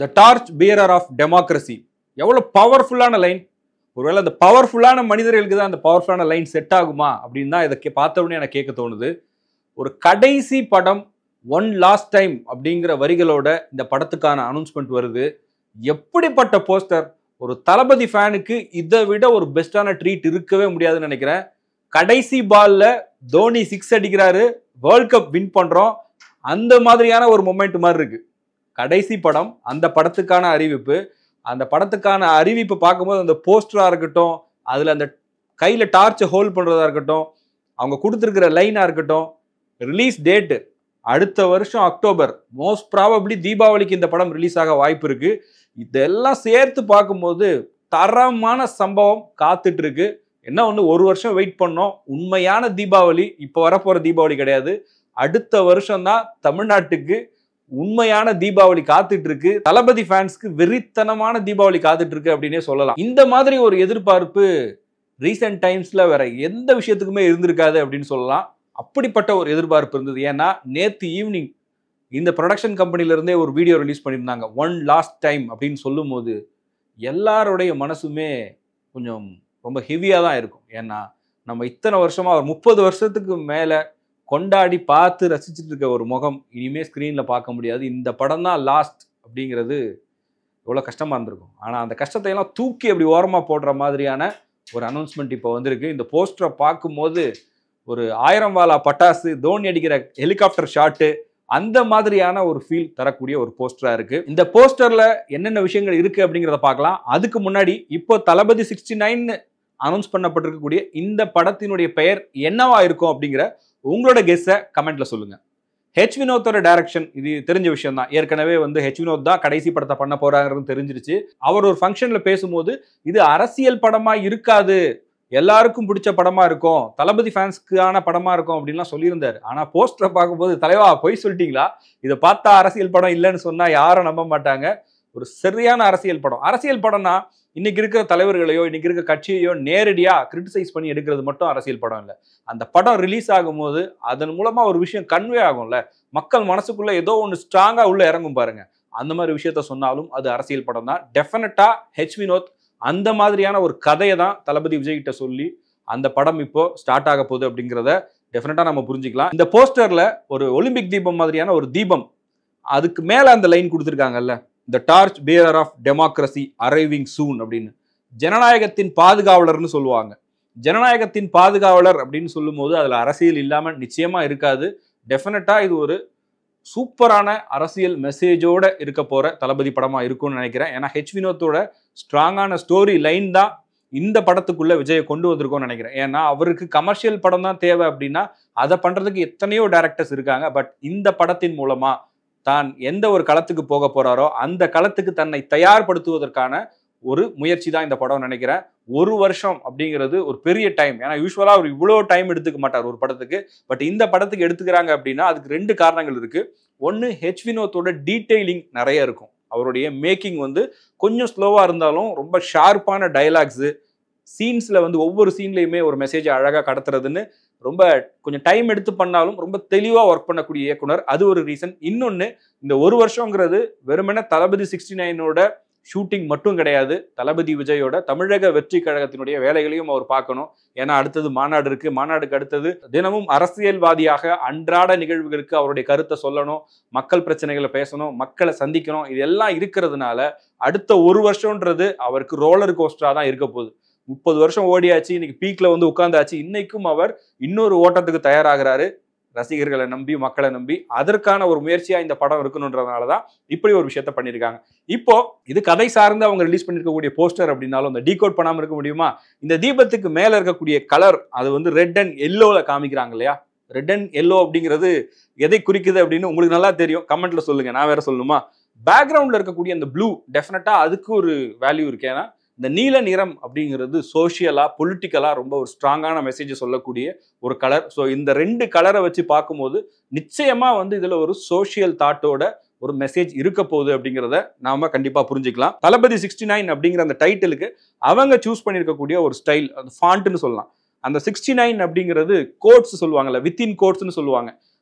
The torch bearer of democracy. எவ்வளோ பவர்ஃபுல்லான line. ஒருவேளை அந்த பவர்ஃபுல்லான மனிதர்களுக்கு தான் அந்த பவர்ஃபுல்லான லைன் செட் ஆகுமா அப்படின்னு தான் இதை பார்த்த உடனே எனக்கு கேட்க தோணுது. ஒரு கடைசி படம் ஒன் லாஸ்ட் டைம் அப்படிங்கிற வரிகளோட இந்த படத்துக்கான அனௌன்ஸ்மெண்ட் வருது. எப்படிப்பட்ட போஸ்டர். ஒரு தளபதி ஃபேனுக்கு இதை விட ஒரு பெஸ்டான ட்ரீட் இருக்கவே முடியாதுன்னு நினைக்கிறேன். கடைசி பால்ல தோனி 6 அடிக்கிறாரு, வேர்ல்ட் கப் வின் பண்றோம், அந்த மாதிரியான ஒரு மொமெண்ட் மாதிரி இருக்கு. கடைசி படம், அந்த படத்துக்கான அறிவிப்பு. அந்த படத்துக்கான அறிவிப்பு பார்க்கும்போது அந்த போஸ்டரா இருக்கட்டும், அதுல அந்த கையில டார்ச்சை ஹோல்ட் பண்றதா இருக்கட்டும், அவங்க கொடுத்துருக்கிற லைனா இருக்கட்டும், ரிலீஸ் டேட்டு அடுத்த வருஷம் அக்டோபர், மோஸ்ட் ப்ராபப்ளி தீபாவளிக்கு இந்த படம் ரிலீஸ் ஆக வாய்ப்பு இருக்கு. இதெல்லாம் சேர்த்து பார்க்கும்போது தரமான சம்பவம் காத்துட்டு இருக்கு. என்ன ஒன்று, ஒரு வருஷம் வெயிட் பண்ணோம். உண்மையான தீபாவளி இப்போ வரப்போற தீபாவளி கிடையாது, அடுத்த வருஷம் தான் தமிழ்நாட்டுக்கு உண்மையான தீபாவளி காத்துட்டு இருக்கு. தளபதி ஃபேன்ஸ்க்கு வெறித்தனமான தீபாவளி காத்துட்டு இருக்கு அப்படின்னே சொல்லலாம். இந்த மாதிரி ஒரு எதிர்பார்ப்பு ரீசெண்ட் டைம்ஸ்ல வேற எந்த விஷயத்துக்குமே இருந்திருக்காது அப்படின்னு சொல்லலாம். அப்படிப்பட்ட ஒரு எதிர்பார்ப்பு இருந்தது. ஏன்னா நேத்து ஈவினிங் இந்த ப்ரொடக்ஷன் கம்பெனில இருந்தே ஒரு வீடியோ ரிலீஸ் பண்ணியிருந்தாங்க. ஒன் லாஸ்ட் டைம் அப்படின்னு சொல்லும் போது எல்லாருடைய மனசுமே கொஞ்சம் ரொம்ப ஹெவியாக தான் இருக்கும். ஏன்னா நம்ம இத்தனை வருஷமா ஒரு 30 வருஷத்துக்கு மேலே கொண்டாடி பார்த்து ரசிச்சுட்டு இருக்க ஒரு முகம் இனிமேல் ஸ்க்ரீனில் பார்க்க முடியாது. இந்த படம் தான் லாஸ்ட் அப்படிங்கிறது எவ்வளோ கஷ்டமாக இருந்திருக்கும். ஆனால் அந்த கஷ்டத்தையெல்லாம் தூக்கி அப்படி ஓரமாக போடுற மாதிரியான ஒரு அனௌன்ஸ்மெண்ட் இப்போ வந்திருக்கு. இந்த போஸ்டரை பார்க்கும்போது ஒரு 1000 வாலா பட்டாசு, தோனி அடிக்கிற ஹெலிகாப்டர் ஷாட்டு, அந்த மாதிரியான ஒரு ஃபீல் தரக்கூடிய ஒரு போஸ்டரா இருக்கு. இந்த போஸ்டர்ல என்னென்ன விஷயங்கள் இருக்கு அப்படிங்கிறத பார்க்கலாம். அதுக்கு முன்னாடி இப்போ தளபதி 69 அனௌன்ஸ் பண்ணப்பட்டிருக்கக்கூடிய இந்த படத்தினுடைய பெயர் என்னவா இருக்கும் அப்படிங்கிற உங்களோட கெஸ்ஸை கமெண்ட்ல சொல்லுங்க. ஹெச் வினோத்தோட டைரக்ஷன், இது தெரிஞ்ச விஷயம் தான். ஏற்கனவே ஹெச் வினோத் தான் கடைசி படத்தை பண்ண போறாங்கிறது தெரிஞ்சிருச்சு. அவர் ஒரு ஃபங்க்ஷன்ல பேசும்போது இது அரசியல் படமா இருக்காது, எல்லாருக்கும் பிடிச்ச படமா இருக்கும், தளபதி ஃபேன்ஸ்க்கான படமா இருக்கும் அப்படின்லாம் சொல்லியிருந்தாரு. ஆனா போஸ்டரை பார்க்கும்போது, தலைவா போய் சொல்லிட்டீங்களா, இதை பார்த்தா அரசியல் படம் இல்லைன்னு சொன்னா யாரும் நம்ப மாட்டாங்க. ஒரு சரியான அரசியல் படம். அரசியல் படம்னா இன்னைக்கு இருக்கிற தலைவர்களையோ இன்னைக்கு இருக்கிற கட்சியையோ நேரடியா கிரிட்டிசைஸ் பண்ணி எடுக்கிறது மட்டும் அரசியல் படம் இல்லை. அந்த படம் ரிலீஸ் ஆகும்போது அதன் மூலமா ஒரு விஷயம் கன்வே ஆகும்ல, மக்கள் மனசுக்குள்ள ஏதோ ஒன்று ஸ்ட்ராங்கா உள்ள இறங்கும் பாருங்க. அந்த மாதிரி விஷயத்த சொன்னாலும் அது அரசியல் படம் தான். டெஃபினட்டா ஹெச் வினோத் அந்த மாதிரியான ஒரு கதையை தான் தளபதி விஜய் கிட்ட சொல்லி அந்த படம் இப்போ ஸ்டார்ட் ஆக போகுது அப்படிங்கிறத டெஃபினட்டா நம்ம புரிஞ்சுக்கலாம். இந்த போஸ்டர்ல ஒரு ஒலிம்பிக் தீபம் மாதிரியான ஒரு தீபம், அதுக்கு மேல அந்த லைன் கொடுத்துருக்காங்கல்ல, the torch bearer of democracy arriving soon அப்படின்னு. ஜனநாயகத்தின் பாதுகாவலர்னு சொல்லுவாங்க. ஜனநாயகத்தின் பாதுகாவலர் அப்படின்னு சொல்லும் போது அதுல அரசியல் இல்லாம நிச்சயமா இருக்காது. டெஃபினட்டா இது ஒரு சூப்பரான அரசியல் மெசேஜோட இருக்க போற தளபதி படமா இருக்கும்னு நினைக்கிறேன். ஏன்னா ஹெச் வினோத்தோட ஸ்ட்ராங்கான ஸ்டோரி லைன் தான் இந்த படத்துக்குள்ள விஜயை கொண்டு வந்திருக்கோம்னு நினைக்கிறேன். ஏன்னா அவருக்கு கமர்ஷியல் படம் தான் தேவை அப்படின்னா அதை பண்றதுக்கு எத்தனையோ டைரக்டர்ஸ் இருக்காங்க. பட் இந்த படத்தின் மூலமா தான் எந்த ஒரு களத்துக்கு போக போறாரோ அந்த களத்துக்கு தன்னை தயார்படுத்துவதற்கான ஒரு முயற்சி தான் இந்த படம் நினைக்கிறேன். ஒரு வருஷம் அப்படிங்கிறது ஒரு பெரிய டைம். ஏன்னா யூஸ்வலா அவர் இவ்வளோ டைம் எடுத்துக்க மாட்டார் ஒரு படத்துக்கு. பட் இந்த படத்துக்கு எடுத்துக்கிறாங்க அப்படின்னா அதுக்கு 2 காரணங்கள் இருக்கு. ஒன்று, ஹெச் வினோத்தோட டீட்டெயிலிங் நிறைய இருக்கும். அவருடைய மேக்கிங் கொஞ்சம் ஸ்லோவா இருந்தாலும் ரொம்ப ஷார்ப்பான டைலாக்ஸு, சீன்ஸ்ல ஒவ்வொரு சீன்லையுமே ஒரு மெசேஜை அழகாக கடத்துறதுன்னு ரொம்ப கொஞ்சம் டைம் எடுத்து பண்ணாலும் ரொம்ப தெளிவாக ஒர்க் பண்ணக்கூடிய இயக்குனர். அது ஒரு ரீசன். இன்னொன்று, இந்த ஒரு வருஷங்கிறது வெறுமனே தளபதி 69ஓட ஷூட்டிங் மட்டும் கிடையாது, தளபதி விஜயோட தமிழக வெற்றி கழகத்தினுடைய வேலைகளையும் அவர் பார்க்கணும். ஏன்னா அடுத்தது மாநாடு இருக்கு. மாநாடுக்கு அடுத்தது தினமும் அரசியல்வாதியாக அன்றாட நிகழ்வுகளுக்கு அவருடைய கருத்தை சொல்லணும், மக்கள் பிரச்சனைகளை பேசணும், மக்களை சந்திக்கணும். இதெல்லாம் இருக்கிறதுனால அடுத்த ஒரு வருஷம்ன்றது அவருக்கு ரோலர் கோஸ்டரா தான் இருக்க போகுது. 30 வருஷம் ஓடியாச்சு, இன்னைக்கு பீக்ல உட்கார்ந்தாச்சு. இன்னைக்கும் அவர் இன்னொரு ஓட்டத்துக்கு தயாராகிறாரு, ரசிகர்களை நம்பி, மக்களை நம்பி. அதற்கான ஒரு முயற்சியா இந்த படம் இருக்கணும்ன்றதுனாலதான் இப்படி ஒரு விஷயத்த பண்ணியிருக்காங்க. இப்போ இது கதை சார்ந்து அவங்க ரிலீஸ் பண்ணிருக்கக்கூடிய போஸ்டர் அப்படின்னாலும் இந்த டீகோட் பண்ணாம இருக்க முடியுமா? இந்த தீபத்துக்கு மேல இருக்கக்கூடிய கலர் அது ரெட் அண்ட் எல்லோல காமிக்கிறாங்க இல்லையா? ரெட் அண்ட் எல்லோ அப்படிங்கிறது எதை குறிக்குது அப்படின்னு உங்களுக்கு நல்லா தெரியும். கமெண்ட்ல சொல்லுங்க, நான் வேற சொல்லணுமா? பேக்ரவுண்ட்ல இருக்கக்கூடிய அந்த ப்ளூ, டெஃபினட்டா அதுக்கு ஒரு வேல்யூ இருக்கு. ஏன்னா இந்த நீல நிறம் அப்படிங்கிறது சோசியலா, பொலிட்டிக்கலா ரொம்ப ஒரு ஸ்ட்ராங்கான மெசேஜை சொல்லக்கூடிய ஒரு கலர். ஸோ இந்த 2 கலரை வச்சு பார்க்கும்போது நிச்சயமா இதுல ஒரு சோசியல் தாட்டோட ஒரு மெசேஜ் இருக்க போகுது அப்படிங்கிறத நாம கண்டிப்பா புரிஞ்சுக்கலாம். தளபதி 69 அப்படிங்கிற அந்த டைட்டிலுக்கு அவங்க சூஸ் பண்ணியிருக்கக்கூடிய ஒரு ஸ்டைல், அந்த ஃபாண்ட்னு சொல்லலாம். அந்த 69 அப்படிங்கிறது கோட்ஸ் சொல்லுவாங்கல்ல, வித்தின் கோட்ஸ்னு சொல்லுவாங்க.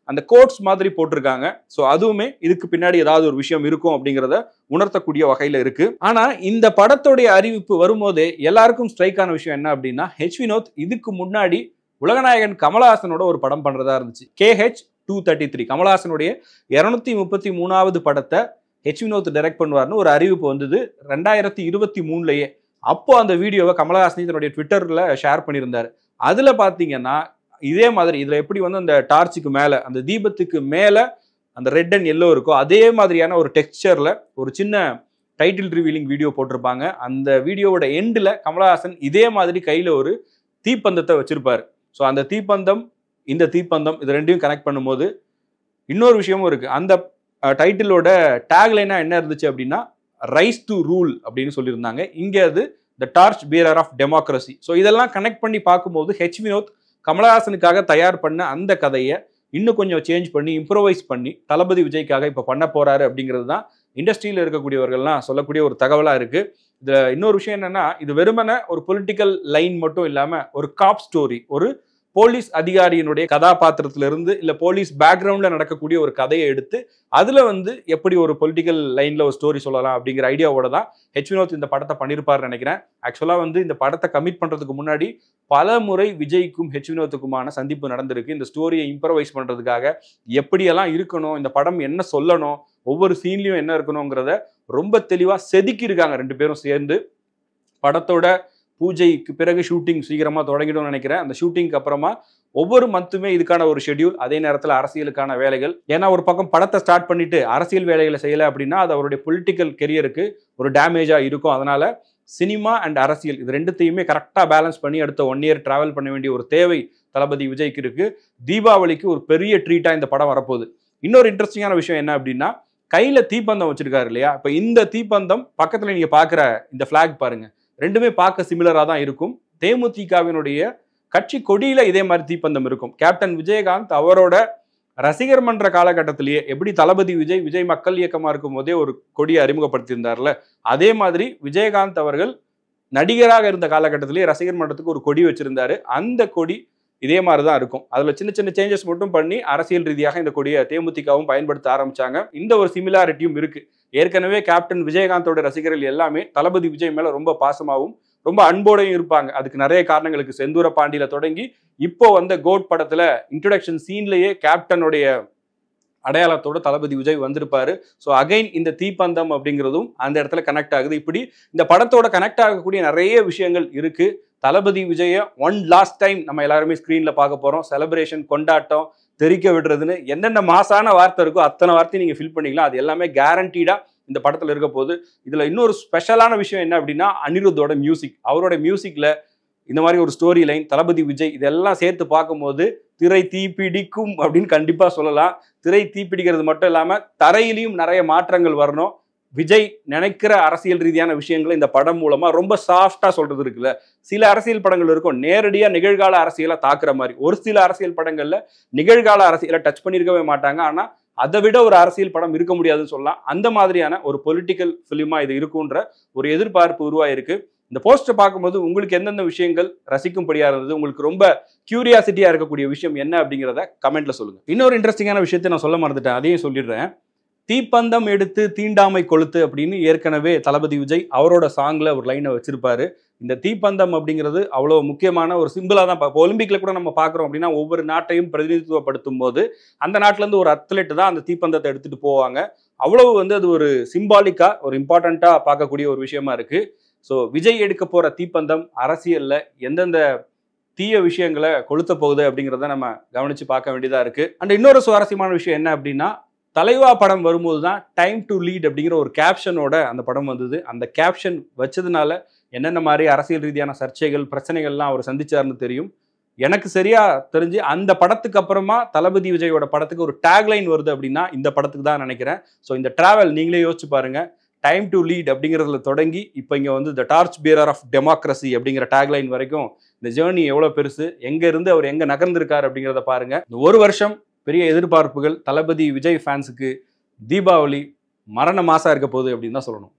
அந்த கோட்ஸ் மாதிரி போட்டிருக்காங்க. ஸோ அதுவுமே இதுக்கு பின்னாடி ஏதாவது ஒரு விஷயம் இருக்கும் அப்படிங்கிறத உணர்த்தக்கூடிய வகையில இருக்கு. ஆனா இந்த படத்துடைய அறிவிப்பு வரும்போதே எல்லாருக்கும் ஸ்ட்ரைக் ஆன விஷயம் என்ன அப்படின்னா, ஹெச் வினோத் இதுக்கு முன்னாடி உலகநாயகன் கமலஹாசனோட ஒரு படம் பண்றதா இருந்துச்சு. KH-233 கமலஹாசனுடைய 233வது படத்தை ஹெச் வினோத் டைரக்ட் பண்ணுவார்னு ஒரு அறிவிப்பு வந்தது 2023லயே. அப்போ அந்த வீடியோவை கமலஹாசன் தன்னுடைய ட்விட்டர்ல ஷேர் பண்ணியிருந்தாரு. அதுல பாத்தீங்கன்னா இதே மாதிரி இதுல எப்படி வந்து அந்த டார்ச்சுக்கு மேல அந்த தீபத்துக்கு மேல அந்த ரெட் அண்ட் எல்லோ இருக்கோ அதே மாதிரியான ஒரு டெக்ஸ்சர்ல ஒரு சின்ன டைட்டில் ரிவீலிங் வீடியோ போட்டிருப்பாங்க. அந்த வீடியோவோட எண்டில் கமலஹாசன் இதே மாதிரி கையில ஒரு தீப்பந்தத்தை வச்சிருப்பாரு. ஸோ அந்த தீப்பந்தம் இந்த தீப்பந்தம் இது ரெண்டையும் கனெக்ட் பண்ணும்போது இன்னொரு விஷயமும் இருக்கு. அந்த டைட்டிலோட டேக்லைனா என்ன இருந்துச்சு அப்படின்னா, ரைஸ் டு ரூல் அப்படின்னு சொல்லியிருந்தாங்க. இங்க அது the torch bearer of democracy. So இதெல்லாம் கனெக்ட் பண்ணி பார்க்கும்போது ஹெச் வினோத் கமலஹாசனுக்காக தயார் பண்ண அந்த கதையை இன்னும் கொஞ்சம் சேஞ்ச் பண்ணி இம்ப்ரோவைஸ் பண்ணி தளபதி விஜய்க்காக இப்போ பண்ண போறாரு அப்படிங்கிறது தான் இண்டஸ்ட்ரியில் இருக்கக்கூடியவர்கள்லாம் சொல்லக்கூடிய ஒரு தகவலா இருக்கு. இதுல இன்னொரு விஷயம் என்னன்னா, இது வெறுமனே ஒரு பொலிட்டிக்கல் லைன் மட்டும் இல்லாம ஒரு காப் ஸ்டோரி, ஒரு போலீஸ் அதிகாரியினுடைய கதாபாத்திரத்திலிருந்து இல்ல போலீஸ் பேக்ரவுண்ட்ல நடக்கக்கூடிய ஒரு கதையை எடுத்து அதுல வந்து எப்படி ஒரு பொலிட்டிக்கல் லைன்ல ஒரு ஸ்டோரி சொல்லலாம் அப்படிங்கிற ஐடியாவோட தான் ஹெச் வினோத் இந்த படத்தை பண்ணியிருப்பாருன்னு நினைக்கிறேன். ஆக்சுவலா வந்து இந்த படத்தை கமிட் பண்றதுக்கு முன்னாடி பல முறை விஜய்க்கும் ஹெச் வினோத்துக்குமான சந்திப்பு நடந்திருக்கு. இந்த ஸ்டோரியை இம்ப்ரவைஸ் பண்றதுக்காக எப்படியெல்லாம் இருக்கணும், இந்த படம் என்ன சொல்லணும், ஒவ்வொரு சீன்லயும் என்ன இருக்கணுங்கிறத ரொம்ப தெளிவா செதுக்கி இருக்காங்க ரெண்டு பேரும் சேர்ந்து. படத்தோட பூஜைக்கு பிறகு ஷூட்டிங் சீக்கிரமா தொடங்கிடும்னு நினைக்கிறேன். அந்த ஷூட்டிங்க்கு அப்புறமா ஒவ்வொரு மந்த்துமே இதுக்கான ஒரு ஷெட்யூல், அதே நேரத்தில் அரசியலுக்கான வேலைகள். ஏன்னா ஒரு பக்கம் படத்தை ஸ்டார்ட் பண்ணிட்டு அரசியல் வேலைகளை செய்யலை அப்படின்னா அது அவருடைய பொலிட்டிக்கல் கெரியருக்கு ஒரு டேமேஜா இருக்கும். அதனால சினிமா அண்ட் அரசியல் இது ரெண்டுத்தையுமே கரெக்டாக பேலன்ஸ் பண்ணி அடுத்த 1 இயர் டிராவல் பண்ண வேண்டிய ஒரு தேவை தளபதி விஜய்க்கு இருக்கு. தீபாவளிக்கு ஒரு பெரிய ட்ரீட்டா இந்த படம் வரப்போகுது. இன்னொரு இன்ட்ரெஸ்டிங்கான விஷயம் என்ன அப்படின்னா, கையில தீப்பந்தம் வச்சிருக்காரு இல்லையா? இப்போ இந்த தீப்பந்தம் பக்கத்துல நீங்க பாக்குற இந்த பிளாக் பாருங்க, ரெண்டுமே பார்க்க சிமிலரா தான் இருக்கும். தேமுதிகவினுடைய கட்சி கொடியில இதே மாதிரி தீப்பந்தம் இருக்கும். கேப்டன் விஜயகாந்த் அவரோட ரசிகர் மன்ற காலகட்டத்திலேயே எப்படி தளபதி விஜய் மக்கள் இயக்கமா இருக்கும் போதே ஒரு கொடியை அறிமுகப்படுத்தியிருந்தார்ல, அதே மாதிரி விஜயகாந்த் அவர்கள் நடிகராக இருந்த காலகட்டத்திலேயே ரசிகர் மன்றத்துக்கு ஒரு கொடி வச்சிருந்தாரு. அந்த கொடி இதே மாதிரி தான் இருக்கும். அதுல சின்ன சின்ன சேஞ்சஸ் மட்டும் பண்ணி அரசியல் ரீதியாக இந்த கொடியை தேமுதிகவும் பயன்படுத்த ஆரம்பிச்சாங்க. இந்த ஒரு சிமிலாரிட்டியும் இருக்கு. ஏற்கனவே கேப்டன் விஜயகாந்தோட ரசிகர்கள் எல்லாமே தளபதி விஜய் மேல ரொம்ப பாசமாகவும் ரொம்ப அன்போடையும் இருப்பாங்க. அதுக்கு நிறைய காரணங்களுக்கு செந்தூர பாண்டியில தொடங்கி இப்போ வந்த கோட் படத்துல இன்ட்ரோடக்ஷன் சீன்லயே கேப்டனுடைய அடையாளத்தோட தளபதி விஜய் வந்திருப்பாரு. ஸோ அகைன் இந்த தீப்பந்தம் அப்படிங்கிறதும் அந்த இடத்துல கனெக்ட் ஆகுது. இப்படி இந்த படத்தோட கனெக்ட் ஆகக்கூடிய நிறைய விஷயங்கள் இருக்கு. Thalapathy Vijay one last time நம்ம எல்லாருமே ஸ்கிரீன்ல பார்க்க போறோம். செலிப்ரேஷன், கொண்டாட்டம், தெரிக்க விடுறதுன்னு என்னென்ன மாசான வார்த்தை இருக்கோ அத்தனை வார்த்தையும் நீங்க ஃபில் பண்ணிக்கலாம். அது எல்லாமே கேரண்டீடா இந்த படத்துல இருக்க போது. இதுல இன்னொரு ஸ்பெஷலான விஷயம் என்ன அப்படின்னா, அனிருத்தோட மியூசிக். அவரோட மியூசிக்ல இந்த மாதிரி ஒரு ஸ்டோரி லைன், தளபதி விஜய் இதெல்லாம் சேர்த்து பார்க்கும்போது திரை தீப்பிடிக்கும் அப்படின்னு கண்டிப்பா சொல்லலாம். திரை தீப்பிடிக்கிறது மட்டும் இல்லாம தரையிலையும் நிறைய மாற்றங்கள் வரணும். விஜய் நினைக்கிற அரசியல் ரீதியான விஷயங்களை இந்த படம் மூலமா ரொம்ப சாஃப்டா சொல்றது இருக்குல்ல. சில அரசியல் படங்கள் இருக்கும் நேரடியா நிகழ்கால அரசியலை தாக்குற மாதிரி. ஒரு சில அரசியல் படங்கள்ல நிகழ்கால அரசியலை டச் பண்ணியிருக்கவே மாட்டாங்க. ஆனா அதை விட ஒரு அரசியல் படம் இருக்க முடியாதுன்னு சொல்லலாம். அந்த மாதிரியான ஒரு பொலிட்டிக்கல் பிலிமா இது இருக்குன்ற ஒரு எதிர்பார்ப்பு உருவாயிருக்கு. இந்த போஸ்டர் பார்க்கும்போது உங்களுக்கு எந்தெந்த விஷயங்கள் ரசிக்கும்படியா இருந்தது, உங்களுக்கு ரொம்ப கியூரியாசிட்டியா இருக்கக்கூடிய விஷயம் என்ன அப்படிங்கிறத கமெண்ட்ல சொல்லுங்க. இன்னொரு இன்ட்ரெஸ்டிங்கான விஷயத்தை நான் சொல்ல மறந்துட்டேன், அதையும் சொல்லிடுறேன். தீப்பந்தம் எடுத்து தீண்டாமை கொளுத்து அப்படின்னு ஏற்கனவே தளபதி விஜய் அவரோட சாங்ல ஒரு லைனை வச்சிருப்பாரு. இந்த தீப்பந்தம் அப்படிங்கிறது அவ்வளோ முக்கியமான ஒரு சிம்பிளா தான். இப்போ ஒலிம்பிக்ல கூட நம்ம பார்க்குறோம் அப்படின்னா ஒவ்வொரு நாட்டையும் பிரதிநிதித்துவப்படுத்தும் போது அந்த நாட்டுல இருந்து ஒரு அத்லெட் தான் அந்த தீப்பந்தத்தை எடுத்துட்டு போவாங்க. அவ்வளவு வந்து அது ஒரு சிம்பாலிக்கா ஒரு இம்பார்ட்டண்டா பார்க்கக்கூடிய ஒரு விஷயமா இருக்கு. ஸோ விஜய் எடுக்க போற தீப்பந்தம் அரசியல்ல எந்தெந்த தீய விஷயங்களை கொளுத்த போகுது அப்படிங்கிறத நம்ம கவனிச்சு பார்க்க வேண்டியதா இருக்கு. அண்ட் இன்னொரு சுவாரஸ்யமான விஷயம் என்ன அப்படின்னா, தலைவா படம் வரும்போது தான் டைம் டு லீட் அப்படிங்கிற ஒரு கேப்ஷனோட அந்த படம் வந்தது. அந்த கேப்ஷன் வச்சதுனால என்னென்ன மாதிரி அரசியல் ரீதியான சர்ச்சைகள், பிரச்சனைகள்லாம் அவர் சந்திச்சாருன்னு தெரியும். எனக்கு சரியா தெரிஞ்சு அந்த படத்துக்கு அப்புறமா தளபதி விஜயோட படத்துக்கு ஒரு டேக்லைன் வருது அப்படின்னா இந்த படத்துக்கு தான் நினைக்கிறேன். ஸோ இந்த டிராவல் நீங்களே யோசிச்சு பாருங்க. டைம் டு லீட் அப்படிங்கிறதுல தொடங்கி இப்போ இங்கே வந்து the torch bearer of democracy அப்படிங்கிற டேக்லைன் வரைக்கும் இந்த ஜேர்னி எவ்வளோ பெருசு, எங்க இருந்து அவர் எங்க நகர்ந்திருக்காரு அப்படிங்கிறத பாருங்க. இந்த ஒரு வருஷம் பெரிய எதிர்பார்ப்புகள். தளபதி விஜய் ஃபேன்ஸுக்கு தீபாவளி மரண மாசா இருக்க போகுது அப்படின்னு தான் சொல்லணும்.